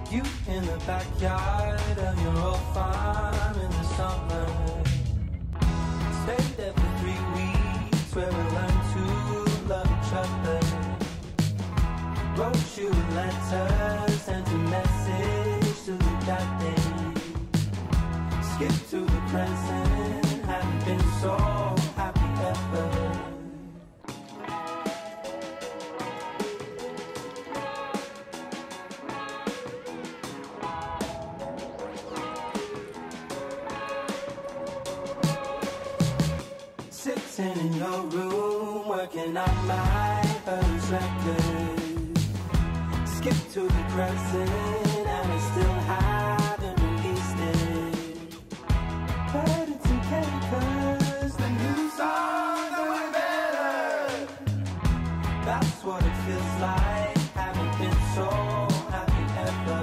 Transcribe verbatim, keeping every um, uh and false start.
You in the backyard of your old farm in the summer. Stayed there for three weeks where we learned to love each other. Wrote you letters, sent a message to the captain. Skip to the present, haven't been so happy ever. Sitting in your room, working on my first record. Skip to the present, and I still haven't released it. But it's okay, cause the new songs are way better. That's what it feels like, haven't been so happy ever.